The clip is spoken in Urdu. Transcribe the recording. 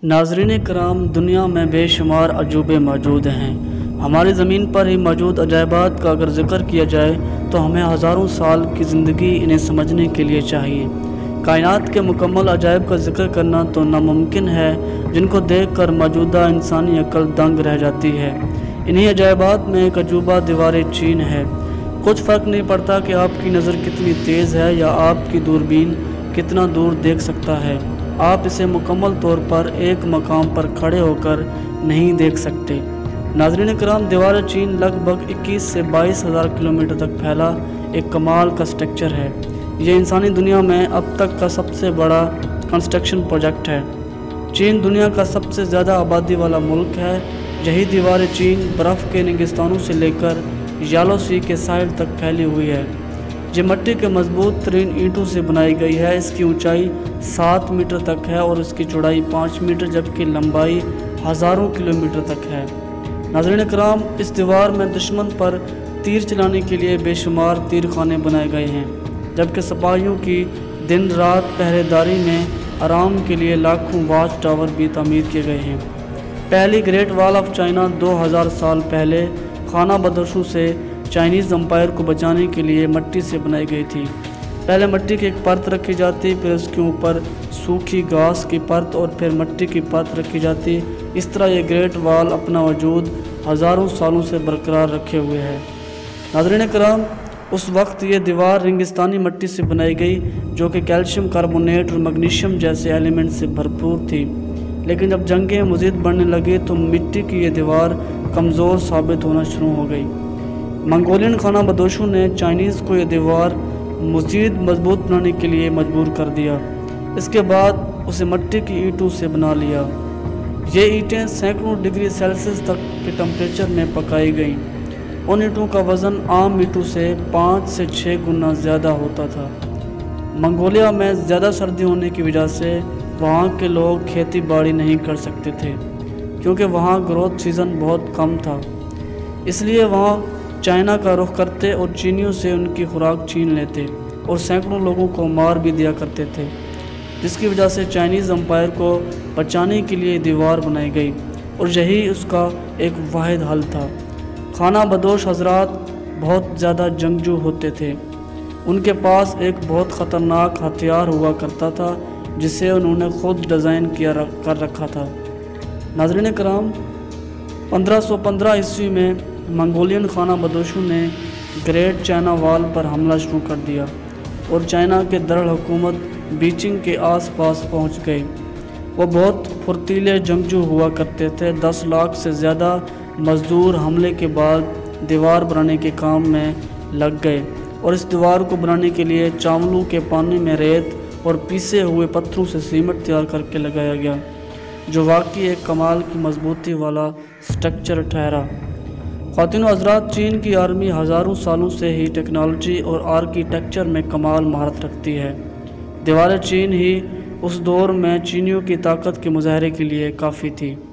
ناظرین کرام، دنیا میں بے شمار عجوبے موجود ہیں۔ ہماری زمین پر ہی موجود عجائبات کا اگر ذکر کیا جائے تو ہمیں ہزاروں سال کی زندگی انہیں سمجھنے کے لیے چاہیے۔ کائنات کے مکمل عجائب کا ذکر کرنا تو ناممکن ہے، جن کو دیکھ کر موجودہ انسانی عقل دنگ رہ جاتی ہے۔ انہی عجائبات میں ایک عجوبہ دیوار چین ہے۔ کچھ فرق نہیں پڑتا کہ آپ کی نظر کتنی تیز ہے یا آپ کی دوربین کتنا دور دیکھ سکتا ہے، آپ اسے مکمل طور پر ایک مقام پر کھڑے ہو کر نہیں دیکھ سکتے۔ ناظرین کرام، دیوار چین لگ بھگ 21 سے 22 ہزار کلومیٹر تک پھیلا ایک کمال کا سٹرکچر ہے۔ یہ انسانی دنیا میں اب تک کا سب سے بڑا کنسٹرکشن پروجیکٹ ہے۔ چین دنیا کا سب سے زیادہ آبادی والا ملک ہے۔ یہی دیوار چین برف کے ریگستانوں سے لے کر یالو سی کے ساحل تک پھیلی ہوئی ہے۔ یہ مٹی کے مضبوط ترین اینٹوں سے بنائی گئی ہے۔ اس کی اونچائی 7 میٹر تک ہے اور اس کی چوڑائی 5 میٹر جبکہ لمبائی ہزاروں کلومیٹر تک ہے۔ ناظرین کرام، اس دیوار میں دشمن پر تیر چلانے کے لیے بے شمار تیر خانے بنائے گئے ہیں، جبکہ سپاہیوں کی دن رات پہرے داری میں آرام کے لیے لاکھوں واچ ٹاور بھی تعمیر کیے گئے ہیں۔ پہلی گریٹ وال آف چائنا 2000 سال پہلے خانہ بدوشوں سے چائنیز امپائر کو بچانے کے لیے مٹی سے بنائی گئی تھی۔ پہلے مٹی کی ایک پرت رکھی جاتی، پھر اس کے اوپر سوکھی گھاس کی پرت اور پھر مٹی کی پرت رکھی جاتی۔ اس طرح یہ گریٹ وال اپنا وجود ہزاروں سالوں سے برقرار رکھے ہوئے ہے۔ ناظرین کرام، اس وقت یہ دیوار ریگستانی مٹی سے بنائی گئی جو کہ کیلشیم کاربونیٹ اور میگنیشیم جیسے ایلیمنٹ سے بھرپور تھی، لیکن جب جنگیں مزید بڑھنے لگی تو مٹی کی یہ دیوار کمزور ثابت ہونا شروع ہو گئی۔ منگولین خانہ بدوشوں نے چائنیز کو یہ دیوار مزید مضبوط بنانے کے لیے مجبور کر دیا۔ اس کے بعد اسے مٹی کی اینٹوں سے بنا لیا۔ یہ اینٹیں سینکڑوں ڈگری سیلسیس تک کے ٹمپریچر میں پکائی گئیں۔ ان اینٹوں کا وزن عام اینٹوں سے 5 سے 6 گنا زیادہ ہوتا تھا۔ منگولیا میں زیادہ سردی ہونے کی وجہ سے وہاں کے لوگ کھیتی باڑی نہیں کر سکتے تھے، کیونکہ وہاں گروتھ سیزن بہت کم تھا۔ اس لیے وہاں چائنا کا رخ کرتے اور چینیوں سے ان کی خوراک چھین لیتے اور سینکڑوں لوگوں کو مار بھی دیا کرتے تھے، جس کی وجہ سے چائنیز امپائر کو بچانے کے لیے دیوار بنائی گئی اور یہی اس کا ایک واحد حل تھا۔ خانہ بدوش حضرات بہت زیادہ جنگجو ہوتے تھے۔ ان کے پاس ایک بہت خطرناک ہتھیار ہوا کرتا تھا جسے انہوں نے خود ڈیزائن کر رکھا تھا۔ ناظرین کرام، 1515 عیسوی میں منگولین خانہ بدوشوں نے گریٹ چائنا وال پر حملہ شروع کر دیا اور چائنا کے دارالحکومت بیجنگ کے آس پاس پہنچ گئے۔ وہ بہت پھرتیلے جنگجو ہوا کرتے تھے۔ 10 لاکھ سے زیادہ مزدور حملے کے بعد دیوار بنانے کے کام میں لگ گئے اور اس دیوار کو بنانے کے لیے چاولوں کے پانی میں ریت اور پیسے ہوئے پتھروں سے سیمنٹ تیار کر کے لگایا گیا، جو واقعی ایک کمال کی مضبوطی والا سٹرکچر ٹھہرا۔ خواتین و حضرات، چین کی آرمی ہزاروں سالوں سے ہی ٹیکنالوجی اور آرکیٹیکچر میں کمال مہارت رکھتی ہے۔ دیوار چین ہی اس دور میں چینیوں کی طاقت کے مظاہرے کے لیے کافی تھی۔